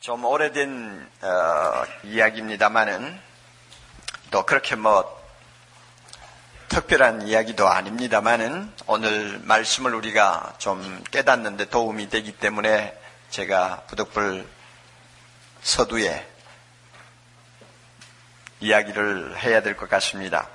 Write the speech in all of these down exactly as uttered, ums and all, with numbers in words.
좀 오래된 어, 이야기입니다만은 또 그렇게 뭐 특별한 이야기도 아닙니다만은 오늘 말씀을 우리가 좀 깨닫는 데 도움이 되기 때문에 제가 부득불 서두에 이야기를 해야 될 것 같습니다.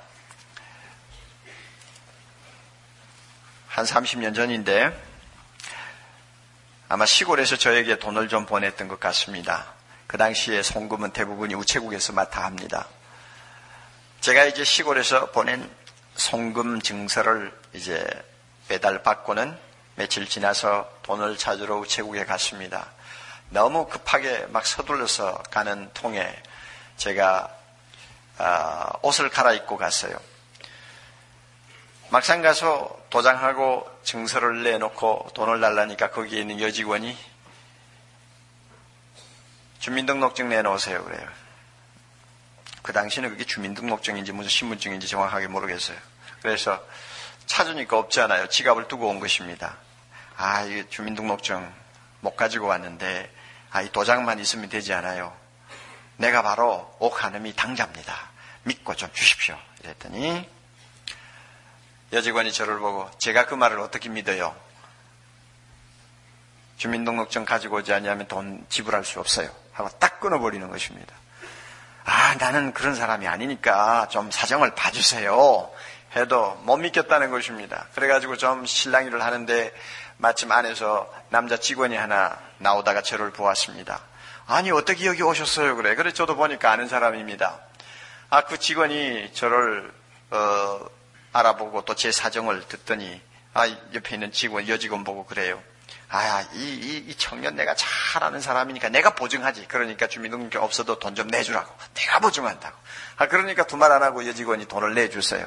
한 삼십 년 전인데 아마 시골에서 저에게 돈을 좀 보냈던 것 같습니다. 그 당시에 송금은 대부분이 우체국에서 맡아 합니다. 제가 이제 시골에서 보낸 송금 증서를 이제 배달받고는 며칠 지나서 돈을 찾으러 우체국에 갔습니다. 너무 급하게 막 서둘러서 가는 통에 제가 옷을 갈아입고 갔어요. 막상 가서 도장하고 증서를 내놓고 돈을 달라니까 거기에 있는 여직원이 주민등록증 내놓으세요 그래요. 그 당시에는 그게 주민등록증인지 무슨 신분증인지 정확하게 모르겠어요. 그래서 찾으니까 없잖아요. 지갑을 두고 온 것입니다. 아, 이게 주민등록증 못 가지고 왔는데 아, 이 도장만 있으면 되지 않아요. 내가 바로 옥하늘이 당자입니다. 믿고 좀 주십시오. 이랬더니 여직원이 저를 보고 제가 그 말을 어떻게 믿어요? 주민등록증 가지고 오지 않으면 돈 지불할 수 없어요. 하고 딱 끊어버리는 것입니다. 아, 나는 그런 사람이 아니니까 좀 사정을 봐주세요. 해도 못 믿겠다는 것입니다. 그래가지고 좀 실랑이를 하는데 마침 안에서 남자 직원이 하나 나오다가 저를 보았습니다. 아니, 어떻게 여기 오셨어요? 그래. 그래, 저도 보니까 아는 사람입니다. 아, 그 직원이 저를, 어, 알아보고 또 제 사정을 듣더니, 아, 옆에 있는 직원, 여직원 보고 그래요. 아, 이, 이, 이 청년 내가 잘 아는 사람이니까 내가 보증하지. 그러니까 주민등록증 없어도 돈 좀 내주라고. 내가 보증한다고. 아, 그러니까 두 말 안 하고 여직원이 돈을 내주세요.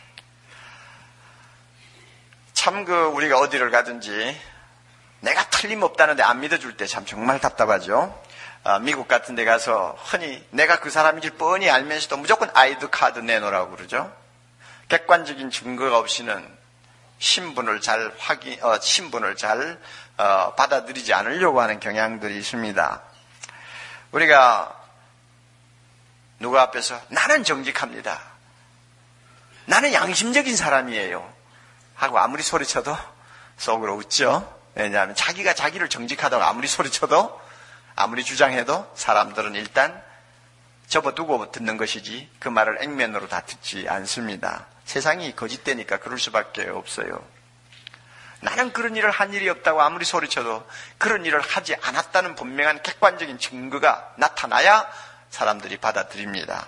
참 그, 우리가 어디를 가든지 내가 틀림없다는데 안 믿어줄 때 참 정말 답답하죠. 아, 미국 같은 데 가서 흔히 내가 그 사람인지 뻔히 알면서도 무조건 아이디 카드 내놓으라고 그러죠. 객관적인 증거가 없이는 신분을 잘 확인, 어, 신분을 잘, 어, 받아들이지 않으려고 하는 경향들이 있습니다. 우리가 누구 앞에서 나는 정직합니다. 나는 양심적인 사람이에요. 하고 아무리 소리쳐도 속으로 웃죠. 왜냐하면 자기가 자기를 정직하다고 아무리 소리쳐도 아무리 주장해도 사람들은 일단 접어두고 듣는 것이지 그 말을 액면으로 다 듣지 않습니다. 세상이 거짓되니까 그럴 수밖에 없어요. 나는 그런 일을 한 일이 없다고 아무리 소리쳐도 그런 일을 하지 않았다는 분명한 객관적인 증거가 나타나야 사람들이 받아들입니다.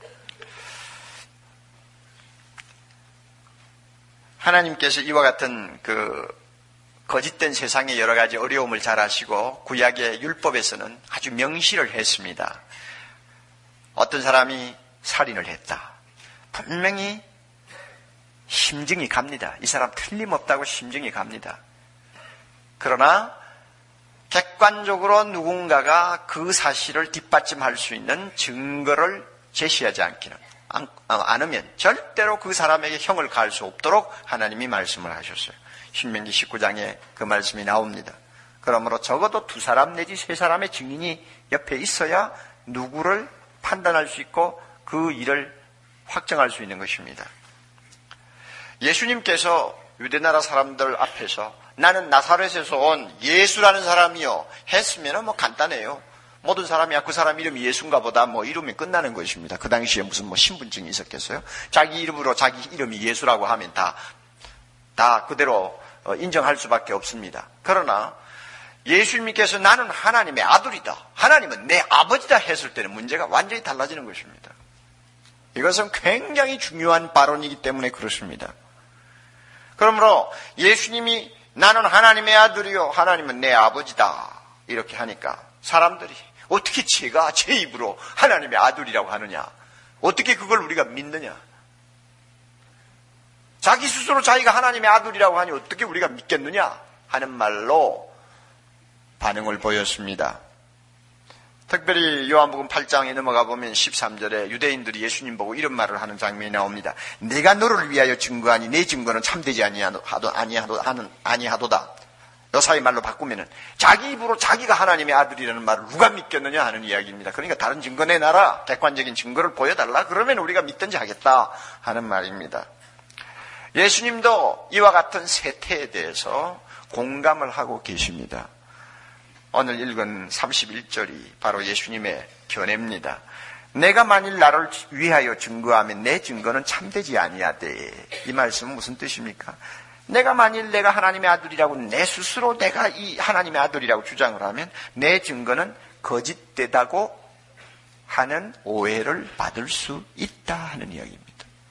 하나님께서 이와 같은 그 거짓된 세상의 여러 가지 어려움을 잘 아시고 구약의 율법에서는 아주 명시를 했습니다. 어떤 사람이 살인을 했다. 분명히 심증이 갑니다. 이 사람 틀림없다고 심증이 갑니다. 그러나 객관적으로 누군가가 그 사실을 뒷받침할 수 있는 증거를 제시하지 않기는 않으면 절대로 그 사람에게 형을 가할 수 없도록 하나님이 말씀을 하셨어요. 신명기 십구 장에 그 말씀이 나옵니다. 그러므로 적어도 두 사람 내지 세 사람의 증인이 옆에 있어야 누구를 판단할 수 있고 그 일을 확정할 수 있는 것입니다. 예수님께서 유대나라 사람들 앞에서 나는 나사렛에서 온 예수라는 사람이요 했으면 뭐 간단해요. 모든 사람이 그 사람 이름이 예수인가 보다 뭐 이름이 끝나는 것입니다. 그 당시에 무슨 뭐 신분증이 있었겠어요? 자기 이름으로 자기 이름이 예수라고 하면 다, 다 그대로 인정할 수밖에 없습니다. 그러나 예수님께서 나는 하나님의 아들이다. 하나님은 내 아버지다 했을 때는 문제가 완전히 달라지는 것입니다. 이것은 굉장히 중요한 발언이기 때문에 그렇습니다. 그러므로 예수님이 나는 하나님의 아들이요 하나님은 내 아버지다 이렇게 하니까 사람들이 어떻게 제가 제 입으로 하나님의 아들이라고 하느냐, 어떻게 그걸 우리가 믿느냐, 자기 스스로 자기가 하나님의 아들이라고 하니 어떻게 우리가 믿겠느냐 하는 말로 반응을 보였습니다. 특별히 요한복음 팔 장에 넘어가 보면 십삼 절에 유대인들이 예수님 보고 이런 말을 하는 장면이 나옵니다. 내가 너를 위하여 증거하니 내 증거는 참되지 아니하도, 아니하도, 아니하도다. 요사이 말로 바꾸면은 자기 입으로 자기가 하나님의 아들이라는 말을 누가 믿겠느냐 하는 이야기입니다. 그러니까 다른 증거 내놔라. 객관적인 증거를 보여달라. 그러면 우리가 믿든지 하겠다 하는 말입니다. 예수님도 이와 같은 세태에 대해서 공감을 하고 계십니다. 오늘 읽은 삼십일 절이 바로 예수님의 견해입니다. 내가 만일 나를 위하여 증거하면 내 증거는 참되지 아니하되. 이 말씀은 무슨 뜻입니까? 내가 만일 내가 하나님의 아들이라고 내 스스로 내가 이 하나님의 아들이라고 주장을 하면 내 증거는 거짓되다고 하는 오해를 받을 수 있다 하는 이야기입니다.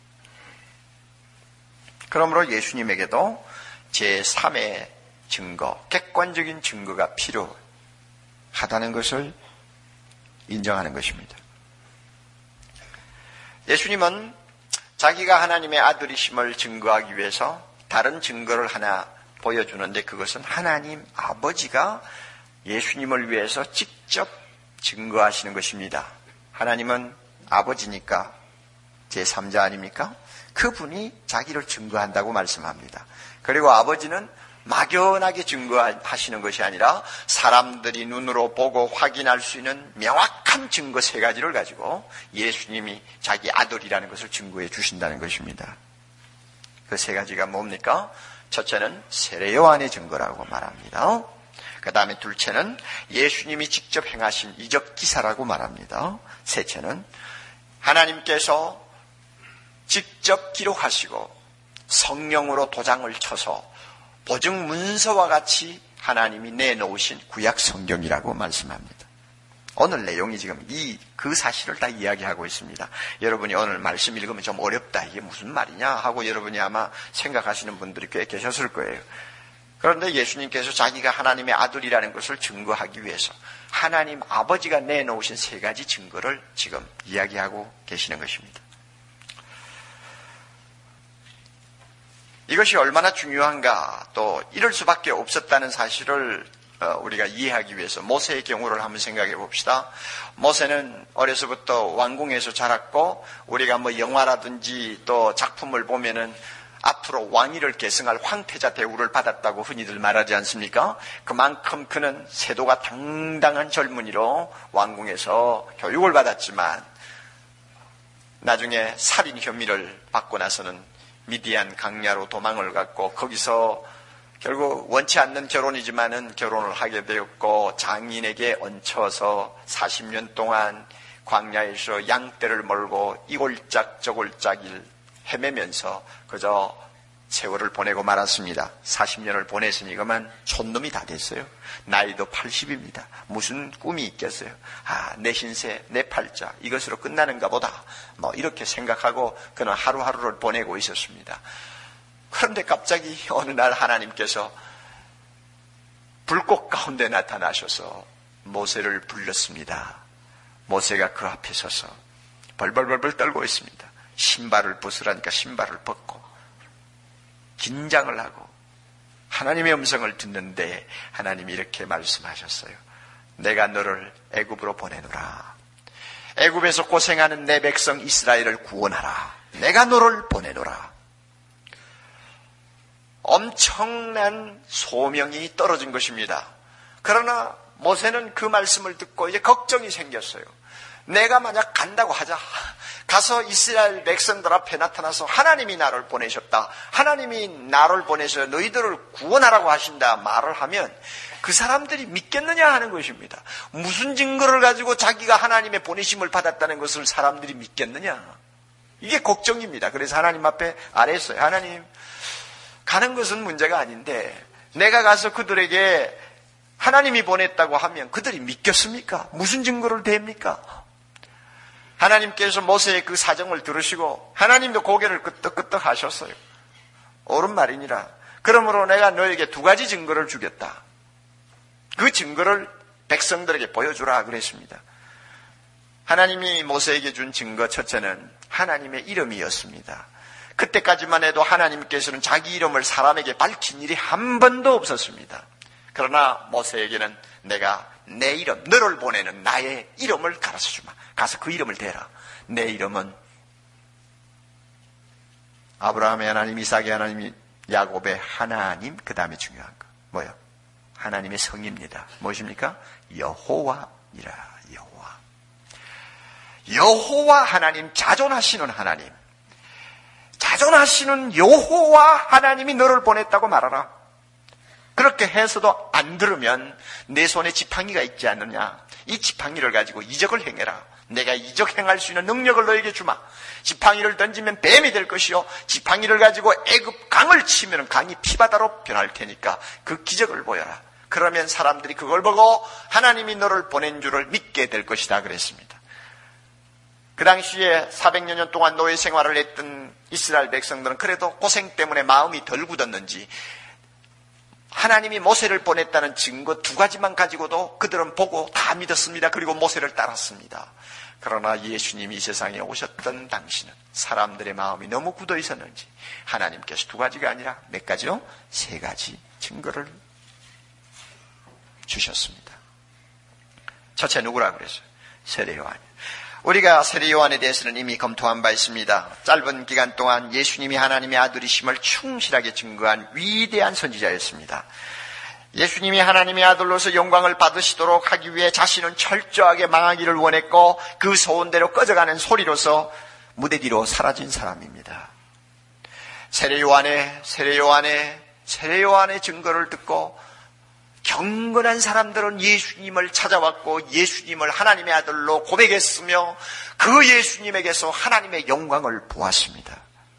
그러므로 예수님에게도 제삼의 증거, 객관적인 증거가 필요하다는 것을 인정하는 것입니다. 예수님은 자기가 하나님의 아들이심을 증거하기 위해서 다른 증거를 하나 보여주는데 그것은 하나님 아버지가 예수님을 위해서 직접 증거하시는 것입니다. 하나님은 아버지니까 제삼자 아닙니까? 그분이 자기를 증거한다고 말씀합니다. 그리고 아버지는 막연하게 증거하시는 것이 아니라 사람들이 눈으로 보고 확인할 수 있는 명확한 증거 세 가지를 가지고 예수님이 자기 아들이라는 것을 증거해 주신다는 것입니다. 그 세 가지가 뭡니까? 첫째는 세례 요한의 증거라고 말합니다. 그 다음에 둘째는 예수님이 직접 행하신 이적 기사라고 말합니다. 셋째는 하나님께서 직접 기록하시고 성령으로 도장을 쳐서 보증 문서와 같이 하나님이 내놓으신 구약 성경이라고 말씀합니다. 오늘 내용이 지금 이 그 사실을 다 이야기하고 있습니다. 여러분이 오늘 말씀 읽으면 좀 어렵다. 이게 무슨 말이냐 하고 여러분이 아마 생각하시는 분들이 꽤 계셨을 거예요. 그런데 예수님께서 자기가 하나님의 아들이라는 것을 증거하기 위해서 하나님 아버지가 내놓으신 세 가지 증거를 지금 이야기하고 계시는 것입니다. 이것이 얼마나 중요한가, 또 이럴 수밖에 없었다는 사실을 우리가 이해하기 위해서 모세의 경우를 한번 생각해 봅시다. 모세는 어려서부터 왕궁에서 자랐고 우리가 뭐 영화라든지 또 작품을 보면은 앞으로 왕위를 계승할 황태자 대우를 받았다고 흔히들 말하지 않습니까? 그만큼 그는 세도가 당당한 젊은이로 왕궁에서 교육을 받았지만 나중에 살인 혐의를 받고 나서는 미디안 강야로 도망을 갔고 거기서 결국 원치 않는 결혼이지만은 결혼을 하게 되었고 장인에게 얹혀서 사십 년 동안 광야에서 양떼를 몰고 이골짝 저골짝을 헤매면서 그저 세월을 보내고 말았습니다. 사십 년을 보냈으니 그만 촌놈이 다 됐어요. 나이도 팔십입니다. 무슨 꿈이 있겠어요. 아, 내 신세, 내 팔자 이것으로 끝나는가 보다. 뭐 이렇게 생각하고 그는 하루하루를 보내고 있었습니다. 그런데 갑자기 어느 날 하나님께서 불꽃 가운데 나타나셔서 모세를 불렀습니다. 모세가 그 앞에 서서 벌벌벌벌 떨고 있습니다. 신발을 벗으라니까 신발을 벗고 긴장을 하고 하나님의 음성을 듣는데 하나님이 이렇게 말씀하셨어요. 내가 너를 애굽으로 보내노라. 애굽에서 고생하는 내 백성 이스라엘을 구원하라. 내가 너를 보내노라. 엄청난 소명이 떨어진 것입니다. 그러나 모세는 그 말씀을 듣고 이제 걱정이 생겼어요. 내가 만약 간다고 하자. 가서 이스라엘 백성들 앞에 나타나서 하나님이 나를 보내셨다. 하나님이 나를 보내서 너희들을 구원하라고 하신다 말을 하면 그 사람들이 믿겠느냐 하는 것입니다. 무슨 증거를 가지고 자기가 하나님의 보내심을 받았다는 것을 사람들이 믿겠느냐. 이게 걱정입니다. 그래서 하나님 앞에 아뢰었어요. 하나님, 가는 것은 문제가 아닌데 내가 가서 그들에게 하나님이 보냈다고 하면 그들이 믿겠습니까? 무슨 증거를 댑니까? 하나님께서 모세의 그 사정을 들으시고 하나님도 고개를 끄덕끄덕 하셨어요. 옳은 말이니라. 그러므로 내가 너에게 두 가지 증거를 주겠다. 그 증거를 백성들에게 보여주라 그랬습니다. 하나님이 모세에게 준 증거 첫째는 하나님의 이름이었습니다. 그때까지만 해도 하나님께서는 자기 이름을 사람에게 밝힌 일이 한 번도 없었습니다. 그러나 모세에게는 내가 내 이름, 너를 보내는 나의 이름을 가르쳐주마. 가서 그 이름을 대라. 내 이름은 아브라함의 하나님, 이삭의 하나님, 야곱의 하나님. 그 다음에 중요한 거 뭐요? 하나님의 성입니다. 무엇입니까? 여호와이라. 여호와. 여호와 하나님, 자존하시는 하나님. 자존하시는 여호와 하나님이 너를 보냈다고 말하라. 그렇게 해서도 안 들으면 내 손에 지팡이가 있지 않느냐. 이 지팡이를 가지고 이적을 행해라. 내가 이적 행할 수 있는 능력을 너에게 주마. 지팡이를 던지면 뱀이 될 것이요, 지팡이를 가지고 애굽 강을 치면 강이 피바다로 변할 테니까 그 기적을 보여라. 그러면 사람들이 그걸 보고 하나님이 너를 보낸 줄을 믿게 될 것이다 그랬습니다. 그 당시에 사백여 년 동안 노예 생활을 했던 이스라엘 백성들은 그래도 고생 때문에 마음이 덜 굳었는지 하나님이 모세를 보냈다는 증거 두 가지만 가지고도 그들은 보고 다 믿었습니다. 그리고 모세를 따랐습니다. 그러나 예수님이 이 세상에 오셨던 당시는 사람들의 마음이 너무 굳어 있었는지 하나님께서 두 가지가 아니라 몇 가지요? 세 가지 증거를 주셨습니다. 첫째 누구라고 그랬어요? 세례 요한. 우리가 세례 요한에 대해서는 이미 검토한 바 있습니다. 짧은 기간 동안 예수님이 하나님의 아들이심을 충실하게 증거한 위대한 선지자였습니다. 예수님이 하나님의 아들로서 영광을 받으시도록 하기 위해 자신은 철저하게 망하기를 원했고 그 소원대로 꺼져가는 소리로서 무대 뒤로 사라진 사람입니다. 세례 요한의 세례 요한의 세례 요한의 증거를 듣고 경건한 사람들은 예수님을 찾아왔고 예수님을 하나님의 아들로 고백했으며 그 예수님에게서 하나님의 영광을 보았습니다.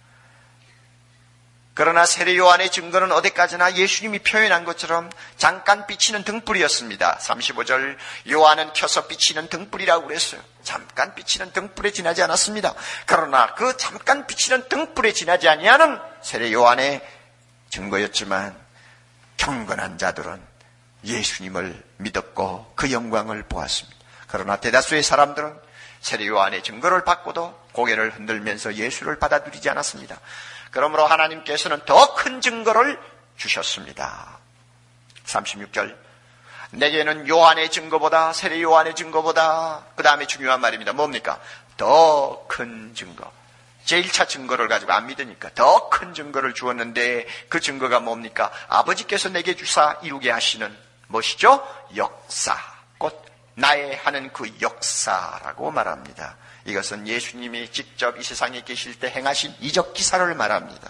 그러나 세례 요한의 증거는 어디까지나 예수님이 표현한 것처럼 잠깐 비치는 등불이었습니다. 삼십오 절 요한은 켜서 비치는 등불이라고 그랬어요. 잠깐 비치는 등불에 지나지 않았습니다. 그러나 그 잠깐 비치는 등불에 지나지 아니하는 세례 요한의 증거였지만 경건한 자들은 예수님을 믿었고 그 영광을 보았습니다. 그러나 대다수의 사람들은 세례 요한의 증거를 받고도 고개를 흔들면서 예수를 받아들이지 않았습니다. 그러므로 하나님께서는 더 큰 증거를 주셨습니다. 삼십육 절 내게는 요한의 증거보다 세례 요한의 증거보다 그 다음에 중요한 말입니다. 뭡니까? 더 큰 증거. 제일 차 증거를 가지고 안 믿으니까 더 큰 증거를 주었는데 그 증거가 뭡니까? 아버지께서 내게 주사 이루게 하시는 무엇이죠? 역사. 곧 나의 하는 그 역사라고 말합니다. 이것은 예수님이 직접 이 세상에 계실 때 행하신 이적 기사를 말합니다.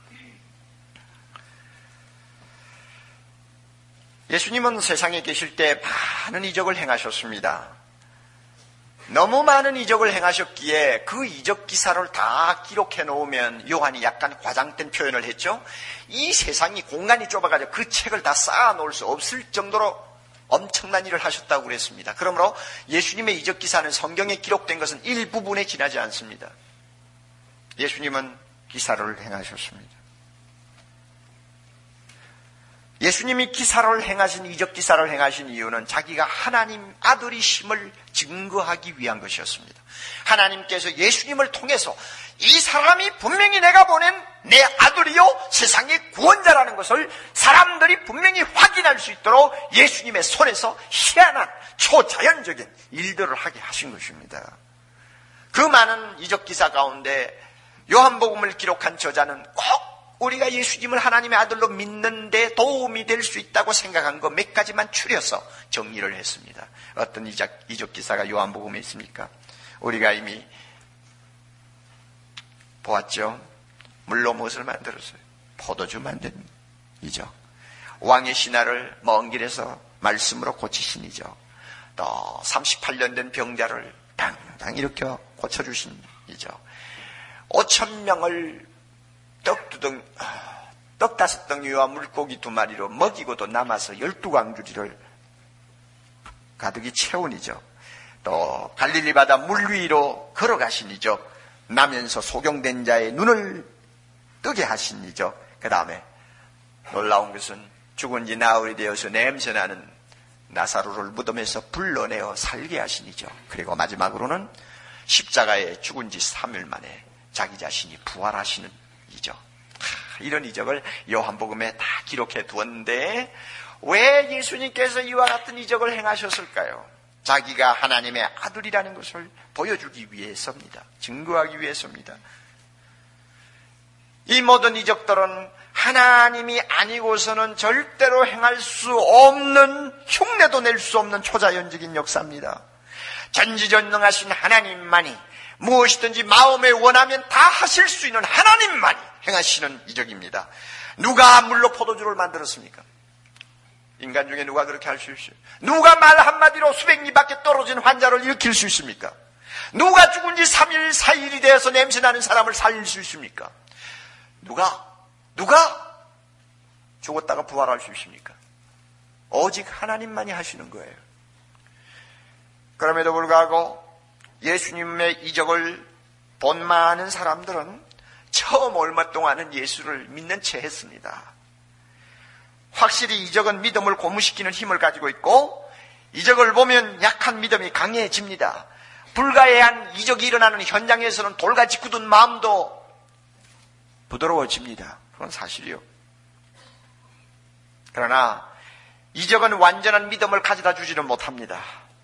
예수님은 세상에 계실 때 많은 이적을 행하셨습니다. 너무 많은 이적을 행하셨기에 그 이적 기사를 다 기록해 놓으면 요한이 약간 과장된 표현을 했죠. 이 세상이 공간이 좁아가지고 그 책을 다 쌓아 놓을 수 없을 정도로 엄청난 일을 하셨다고 그랬습니다. 그러므로 예수님의 이적 기사는 성경에 기록된 것은 일부분에 지나지 않습니다. 예수님은 기사를 행하셨습니다. 예수님이 기사를 행하신 이적 기사를 행하신 이유는 자기가 하나님 아들이심을 증거하기 위한 것이었습니다. 하나님께서 예수님을 통해서 이 사람이 분명히 내가 보낸 내 아들이요 세상의 구원자라는 것을 사람들이 분명히 확인할 수 있도록 예수님의 손에서 희한한 초자연적인 일들을 하게 하신 것입니다. 그 많은 이적 기사 가운데 요한복음을 기록한 저자는 꼭 우리가 예수님을 하나님의 아들로 믿는 데 도움이 될 수 있다고 생각한 거 몇 가지만 추려서 정리를 했습니다. 어떤 이적, 이적 기사가 요한복음에 있습니까? 우리가 이미 보았죠. 물로 무엇을 만들었어요? 포도주 만든 이적. 왕의 신하를 먼 길에서 말씀으로 고치신 이적. 또 삼십팔 년 된 병자를 당당 일으켜 고쳐주신 이적. 오천 명을 떡 두 덩, 떡 다섯 덩이와 물고기 두 마리로 먹이고도 남아서 열두 광주리를 가득히 채운 이적. 또 갈릴리 바다 물 위로 걸어가신 이적. 나면서 소경된 자의 눈을 뜨게 하신 이적. 그 다음에 놀라운 것은 죽은 지 나흘이 되어서 냄새나는 나사로를 무덤에서 불러내어 살게 하신 이적. 그리고 마지막으로는 십자가에 죽은 지 삼 일 만에 자기 자신이 부활하시는 이적. 이런 이적을 요한복음에 다 기록해 두었는데 왜 예수님께서 이와 같은 이적을 행하셨을까요? 자기가 하나님의 아들이라는 것을 보여주기 위해서입니다. 증거하기 위해서입니다. 이 모든 이적들은 하나님이 아니고서는 절대로 행할 수 없는, 흉내도 낼 수 없는 초자연적인 역사입니다. 전지전능하신 하나님만이 무엇이든지 마음에 원하면 다 하실 수 있는 하나님만이 행하시는 이적입니다. 누가 물로 포도주를 만들었습니까? 인간 중에 누가 그렇게 할 수 있어요? 누가 말 한마디로 수백 리 밖에 떨어진 환자를 일으킬 수 있습니까? 누가 죽은 지 삼 일, 사 일이 되어서 냄새나는 사람을 살릴 수 있습니까? 누가, 누가 죽었다가 부활할 수 있습니까? 오직 하나님만이 하시는 거예요. 그럼에도 불구하고 예수님의 이적을 본 많은 사람들은 처음 얼마 동안은 예수를 믿는 채 했습니다. 확실히 이적은 믿음을 고무시키는 힘을 가지고 있고, 이적을 보면 약한 믿음이 강해집니다. 불가해한 이적이 일어나는 현장에서는 돌같이 굳은 마음도 부드러워집니다. 그건 사실이요. 그러나 이적은 완전한 믿음을 가져다 주지는 못합니다.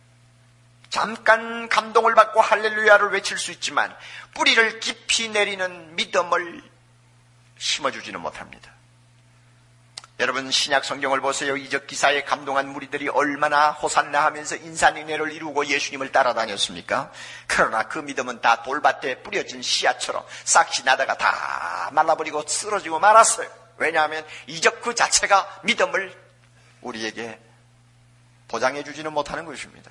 잠깐 감동을 받고 할렐루야를 외칠 수 있지만 뿌리를 깊이 내리는 믿음을 심어주지는 못합니다. 여러분, 신약 성경을 보세요. 이적 기사에 감동한 무리들이 얼마나 호산나 하면서 인산인해를 이루고 예수님을 따라다녔습니까? 그러나 그 믿음은 다 돌밭에 뿌려진 씨앗처럼 싹이 나다가 다 말라버리고 쓰러지고 말았어요. 왜냐하면 이적 그 자체가 믿음을 우리에게 보장해 주지는 못하는 것입니다.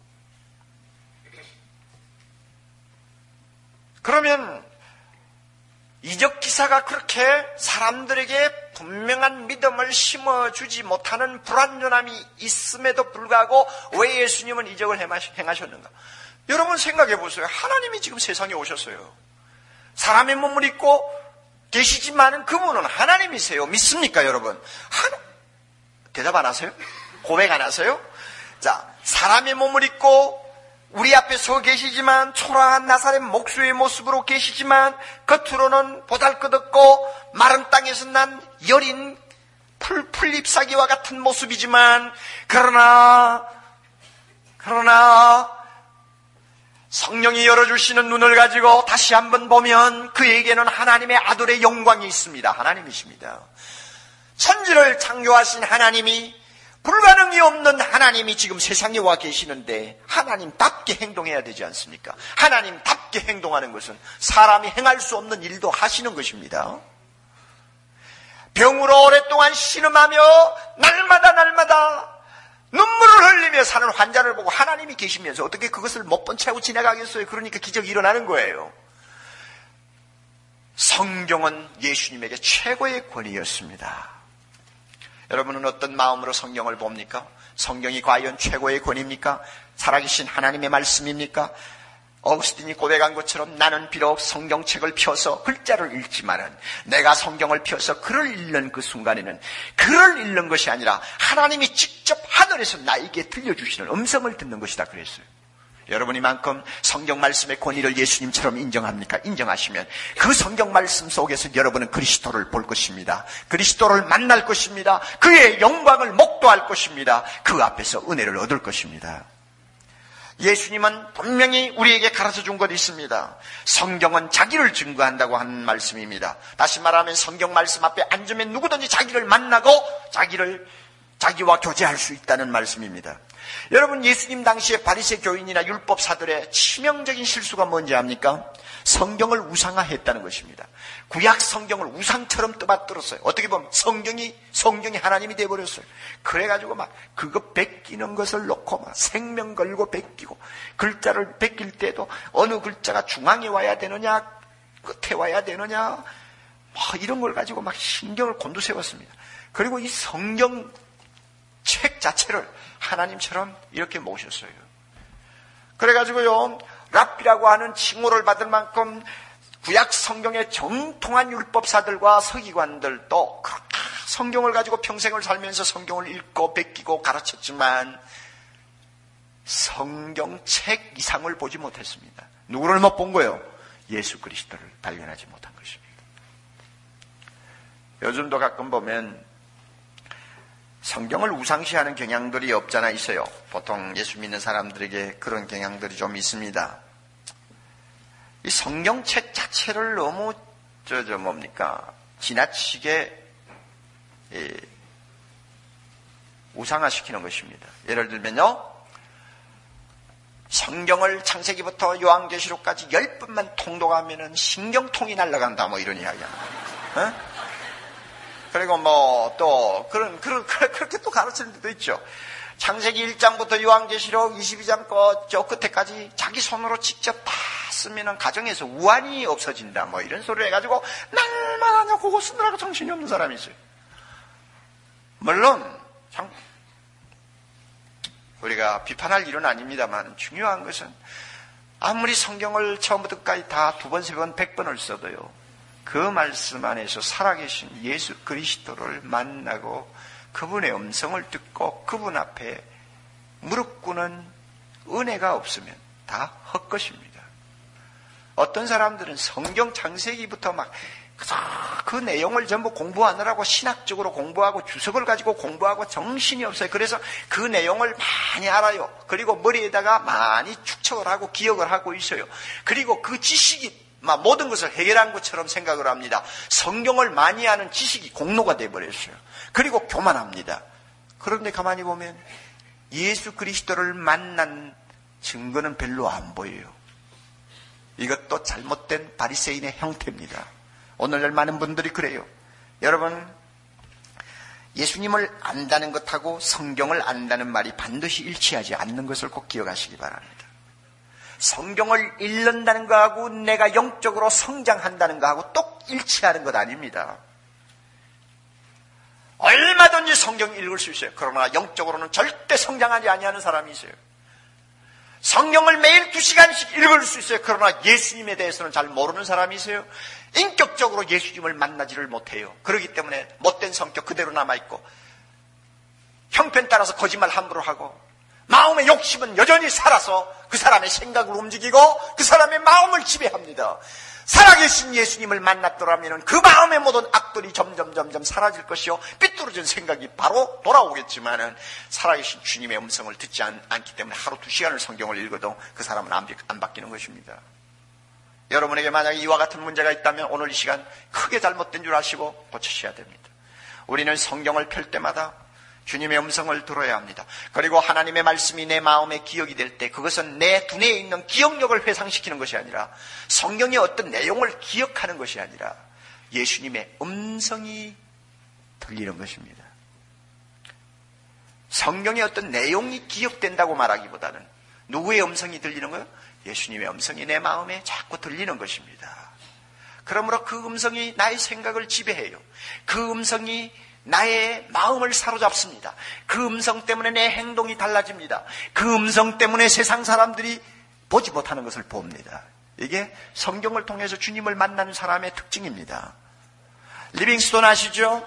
그러면 이적 기사가 그렇게 사람들에게 분명한 믿음을 심어주지 못하는 불완전함이 있음에도 불구하고 왜 예수님은 이적을 행하셨는가? 여러분 생각해 보세요. 하나님이 지금 세상에 오셨어요. 사람의 몸을 입고 계시지만 그분은 하나님이세요. 믿습니까, 여러분? 하나... 대답 안 하세요? 고백 안 하세요? 자, 사람의 몸을 입고 우리 앞에 서 계시지만, 초라한 나사렛 목수의 모습으로 계시지만 겉으로는 보잘것없고 마른 땅에서 난 여린 풀, 풀잎사귀와 같은 모습이지만, 그러나 그러나 성령이 열어주시는 눈을 가지고 다시 한번 보면 그에게는 하나님의 아들의 영광이 있습니다. 하나님이십니다. 천지를 창조하신 하나님이, 불가능이 없는 하나님이 지금 세상에 와 계시는데 하나님답게 행동해야 되지 않습니까? 하나님답게 행동하는 것은 사람이 행할 수 없는 일도 하시는 것입니다. 병으로 오랫동안 신음하며 날마다 날마다 눈물을 흘리며 사는 환자를 보고 하나님이 계시면서 어떻게 그것을 못 본 채 하고 지나가겠어요? 그러니까 기적이 일어나는 거예요. 성경은 예수님에게 최고의 권위였습니다. 여러분은 어떤 마음으로 성경을 봅니까? 성경이 과연 최고의 권위입니까? 살아계신 하나님의 말씀입니까? 어거스틴이 고백한 것처럼 나는 비록 성경책을 펴서 글자를 읽지만은 내가 성경을 펴서 글을 읽는 그 순간에는 글을 읽는 것이 아니라 하나님이 직접 하늘에서 나에게 들려주시는 음성을 듣는 것이다 그랬어요. 여러분 이만큼 성경 말씀의 권위를 예수님처럼 인정합니까? 인정하시면 그 성경 말씀 속에서 여러분은 그리스도를 볼 것입니다. 그리스도를 만날 것입니다. 그의 영광을 목도할 것입니다. 그 앞에서 은혜를 얻을 것입니다. 예수님은 분명히 우리에게 가르쳐 준 것이 있습니다. 성경은 자기를 증거한다고 하는 말씀입니다. 다시 말하면 성경 말씀 앞에 앉으면 누구든지 자기를 만나고 자기를 자기와 교제할 수 있다는 말씀입니다. 여러분 예수님 당시에 바리새 교인이나 율법사들의 치명적인 실수가 뭔지 압니까? 성경을 우상화했다는 것입니다. 구약 성경을 우상처럼 떠받들었어요. 어떻게 보면 성경이 성경이 하나님이 되어버렸어요. 그래가지고 막 그거 베끼는 것을 놓고 막 생명 걸고 베끼고, 글자를 베낄 때도 어느 글자가 중앙에 와야 되느냐 끝에 와야 되느냐 뭐 이런 걸 가지고 막 신경을 곤두세웠습니다. 그리고 이 성경 책 자체를 하나님처럼 이렇게 모셨어요. 그래가지고요, 랍비라고 하는 칭호를 받을 만큼 구약 성경의 정통한 율법사들과 서기관들도 그렇게 성경을 가지고 평생을 살면서 성경을 읽고 베끼고 가르쳤지만 성경책 이상을 보지 못했습니다. 누구를 못 본 거예요? 예수 그리스도를 발견하지 못한 것입니다. 요즘도 가끔 보면 성경을 우상시하는 경향들이 없잖아 있어요. 보통 예수 믿는 사람들에게 그런 경향들이 좀 있습니다. 이 성경책 자체를 너무 저, 저 뭡니까? 지나치게 우상화시키는 것입니다. 예를 들면요, 성경을 창세기부터 요한계시록까지 열 번만 통독하면은 신경통이 날아간다, 뭐 이런 이야기야. 어? 그리고 뭐 또 그런 그런 그렇게 또 가르치는 데도 있죠. 창세기 일 장부터 요한계시록 이십이 장 저 끝에까지 자기 손으로 직접 다 쓰면은 가정에서 우환이 없어진다, 뭐 이런 소리를 해가지고 날마다 하냐 그거 쓰느라고 정신이 없는 사람이 있어요. 물론 참 우리가 비판할 일은 아닙니다만 중요한 것은 아무리 성경을 처음부터 끝까지 다 두 번, 세 번, 백 번을 써도요, 그 말씀 안에서 살아계신 예수 그리스도를 만나고 그분의 음성을 듣고 그분 앞에 무릎 꿇는 은혜가 없으면 다 헛것입니다. 어떤 사람들은 성경 창세기부터 막 그 내용을 전부 공부하느라고 신학적으로 공부하고 주석을 가지고 공부하고 정신이 없어요. 그래서 그 내용을 많이 알아요. 그리고 머리에다가 많이 축적을 하고 기억을 하고 있어요. 그리고 그 지식이 막 모든 것을 해결한 것처럼 생각을 합니다. 성경을 많이 아는 지식이 공로가 되어버렸어요. 그리고 교만합니다. 그런데 가만히 보면 예수 그리스도를 만난 증거는 별로 안 보여요. 이것도 잘못된 바리새인의 형태입니다. 오늘날 많은 분들이 그래요. 여러분, 예수님을 안다는 것하고 성경을 안다는 말이 반드시 일치하지 않는 것을 꼭 기억하시기 바랍니다. 성경을 읽는다는 것하고 내가 영적으로 성장한다는 것하고 똑 일치하는 것 아닙니다. 얼마든지 성경 읽을 수 있어요. 그러나 영적으로는 절대 성장하지 아니하는 사람이 있어요. 성경을 매일 두 시간씩 읽을 수 있어요. 그러나 예수님에 대해서는 잘 모르는 사람이 있어요. 인격적으로 예수님을 만나지를 못해요. 그렇기 때문에 못된 성격 그대로 남아있고 형편 따라서 거짓말 함부로 하고 마음의 욕심은 여전히 살아서 그 사람의 생각을 움직이고 그 사람의 마음을 지배합니다. 살아계신 예수님을 만났더라면 그 마음의 모든 악들이 점점 점점 사라질 것이요, 삐뚤어진 생각이 바로 돌아오겠지만은 살아계신 주님의 음성을 듣지 않, 않기 때문에 하루 두 시간을 성경을 읽어도 그 사람은 안, 안 바뀌는 것입니다. 여러분에게 만약에 이와 같은 문제가 있다면 오늘 이 시간 크게 잘못된 줄 아시고 고치셔야 됩니다. 우리는 성경을 펼 때마다 주님의 음성을 들어야 합니다. 그리고 하나님의 말씀이 내 마음에 기억이 될 때 그것은 내 두뇌에 있는 기억력을 회상시키는 것이 아니라 성경의 어떤 내용을 기억하는 것이 아니라 예수님의 음성이 들리는 것입니다. 성경의 어떤 내용이 기억된다고 말하기보다는 누구의 음성이 들리는 거예요? 예수님의 음성이 내 마음에 자꾸 들리는 것입니다. 그러므로 그 음성이 나의 생각을 지배해요. 그 음성이 나의 마음을 사로잡습니다. 그 음성 때문에 내 행동이 달라집니다. 그 음성 때문에 세상 사람들이 보지 못하는 것을 봅니다. 이게 성경을 통해서 주님을 만나는 사람의 특징입니다. 리빙스톤 아시죠?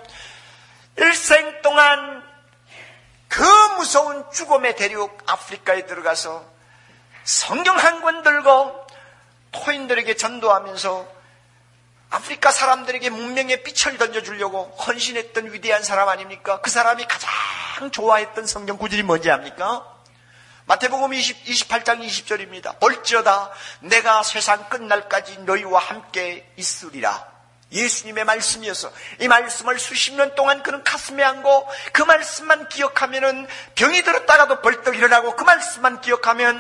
일생 동안 그 무서운 죽음의 대륙 아프리카에 들어가서 성경 한 권 들고 토인들에게 전도하면서 아프리카 사람들에게 문명의 빛을 던져주려고 헌신했던 위대한 사람 아닙니까? 그 사람이 가장 좋아했던 성경 구절이 뭔지 압니까? 마태복음 이십팔 장 이십 절입니다. 볼지어다 내가 세상 끝날까지 너희와 함께 있으리라. 예수님의 말씀이어서 이 말씀을 수십 년 동안 그는 가슴에 안고 그 말씀만 기억하면은 병이 들었다가도 벌떡 일어나고 그 말씀만 기억하면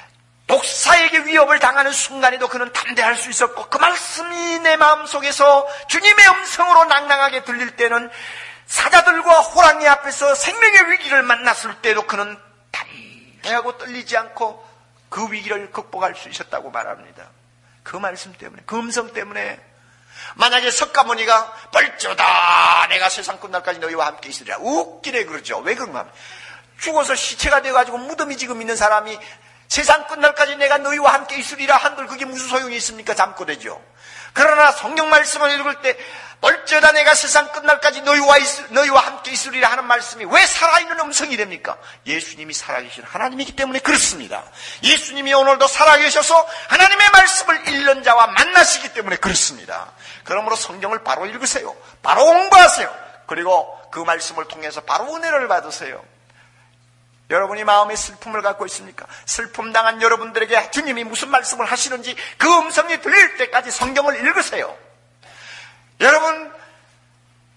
독사에게 위협을 당하는 순간에도 그는 담대할 수 있었고 그 말씀이 내 마음속에서 주님의 음성으로 낭낭하게 들릴 때는 사자들과 호랑이 앞에서 생명의 위기를 만났을 때도 그는 담대하고 떨리지 않고 그 위기를 극복할 수 있었다고 말합니다. 그 말씀 때문에, 그 음성 때문에. 만약에 석가모니가 벌쩌다 내가 세상 끝날까지 너희와 함께 있으리라, 웃기네 그러죠. 왜 그런가 하면 죽어서 시체가 되어가지고 무덤이 지금 있는 사람이 세상 끝날까지 내가 너희와 함께 있으리라 한들 그게 무슨 소용이 있습니까? 잠꼬대죠. 그러나 성경 말씀을 읽을 때 멀쩌다 내가 세상 끝날까지 너희와, 있, 너희와 함께 있으리라 하는 말씀이 왜 살아있는 음성이 됩니까? 예수님이 살아계신 하나님이기 때문에 그렇습니다. 예수님이 오늘도 살아계셔서 하나님의 말씀을 읽는 자와 만나시기 때문에 그렇습니다. 그러므로 성경을 바로 읽으세요. 바로 공부하세요. 그리고 그 말씀을 통해서 바로 은혜를 받으세요. 여러분이 마음에 슬픔을 갖고 있습니까? 슬픔 당한 여러분들에게 주님이 무슨 말씀을 하시는지 그 음성이 들릴 때까지 성경을 읽으세요. 여러분,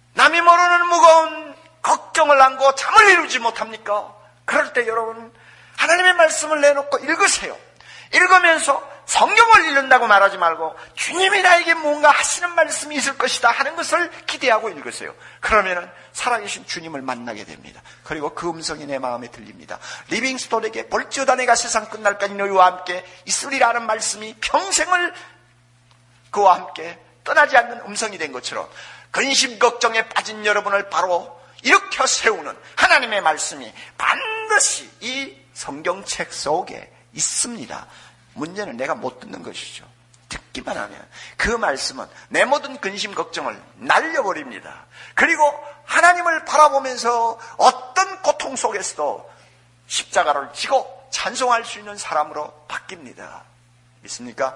남이 모르는 무거운 걱정을 안고 잠을 이루지 못합니까? 그럴 때 여러분 하나님의 말씀을 내놓고 읽으세요. 읽으면서 성경을 읽는다고 말하지 말고 주님이 나에게 뭔가 하시는 말씀이 있을 것이다 하는 것을 기대하고 읽으세요. 그러면은 살아계신 주님을 만나게 됩니다. 그리고 그 음성이 내 마음에 들립니다. 리빙스톤에게 볼지어다 내가 세상 끝날까지 너희와 함께 있으리라는 말씀이 평생을 그와 함께 떠나지 않는 음성이 된 것처럼 근심 걱정에 빠진 여러분을 바로 일으켜 세우는 하나님의 말씀이 반드시 이 성경책 속에 있습니다. 문제는 내가 못 듣는 것이죠. 듣기만 하면 그 말씀은 내 모든 근심 걱정을 날려버립니다. 그리고 하나님을 바라보면서 어떤 고통 속에서도 십자가를 지고 찬송할 수 있는 사람으로 바뀝니다. 믿습니까?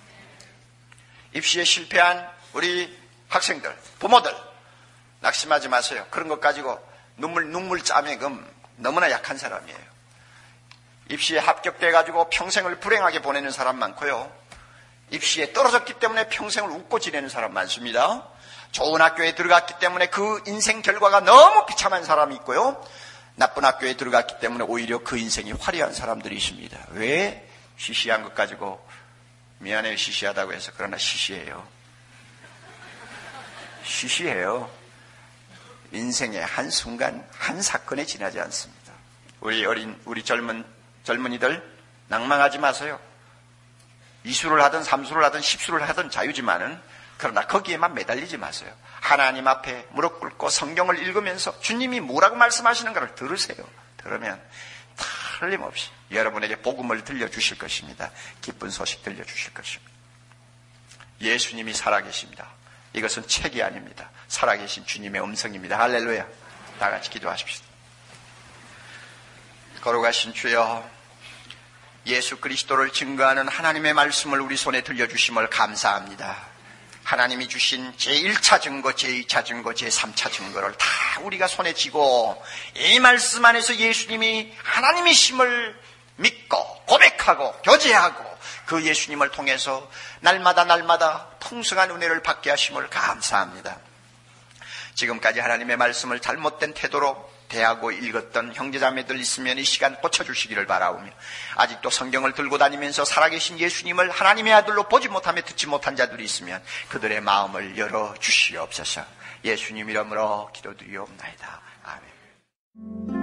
입시에 실패한 우리 학생들, 부모들 낙심하지 마세요. 그런 것 가지고 눈물 눈물 짜매금 너무나 약한 사람이에요. 입시에 합격돼가지고 평생을 불행하게 보내는 사람 많고요. 입시에 떨어졌기 때문에 평생을 웃고 지내는 사람 많습니다. 좋은 학교에 들어갔기 때문에 그 인생 결과가 너무 비참한 사람이 있고요. 나쁜 학교에 들어갔기 때문에 오히려 그 인생이 화려한 사람들이 있습니다. 왜? 시시한 것 가지고 미안해요 시시하다고 해서. 그러나 시시해요. 시시해요. 인생의 한순간 한 사건에 지나지 않습니다. 우리 어린 우리 젊은 젊은이들 낭망하지 마세요. 이수를 하든 삼수를 하든 십수를 하든 자유지만은 그러나 거기에만 매달리지 마세요. 하나님 앞에 무릎 꿇고 성경을 읽으면서 주님이 뭐라고 말씀하시는가를 들으세요. 들으면 틀림없이 여러분에게 복음을 들려주실 것입니다. 기쁜 소식 들려주실 것입니다. 예수님이 살아계십니다. 이것은 책이 아닙니다. 살아계신 주님의 음성입니다. 할렐루야. 다 같이 기도하십시오. 거룩하신 주여, 예수 그리스도를 증거하는 하나님의 말씀을 우리 손에 들려주심을 감사합니다. 하나님이 주신 제일 차 증거, 제이 차 증거, 제삼 차 증거를 다 우리가 손에 쥐고 이 말씀 안에서 예수님이 하나님이심을 믿고 고백하고 교제하고 그 예수님을 통해서 날마다 날마다 풍성한 은혜를 받게 하심을 감사합니다. 지금까지 하나님의 말씀을 잘못된 태도로 대하고 읽었던 형제자매들 있으면 이 시간 고쳐주시기를 바라오며, 아직도 성경을 들고 다니면서 살아계신 예수님을 하나님의 아들로 보지 못하며 듣지 못한 자들이 있으면 그들의 마음을 열어주시옵소서. 예수님 이름으로 기도드리옵나이다. 아멘.